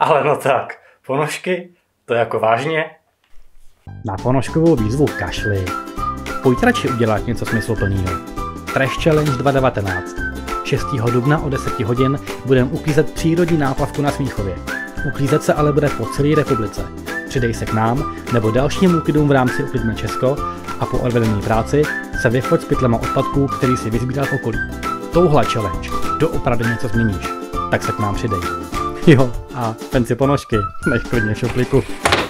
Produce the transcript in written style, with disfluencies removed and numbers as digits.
Ale no tak, ponožky? To jako vážně? Na ponožkovou výzvu kašli. Pojď radši udělat něco smysluplného. Trash Challenge 2019. 6. dubna o 10 hodin budeme uklízet přírodní náplavku na Smíchově. Uklízet se ale bude po celé republice. Přidej se k nám nebo dalším úklidům v rámci Uklidme Česko a po odvedené práci se vyfoť s pytlema odpadků, který si vyzbíral v okolí. Touhle challenge doopravdy něco změníš, tak se k nám přidej. Jo, a ven si ponožky, nech klidně v šuplíku.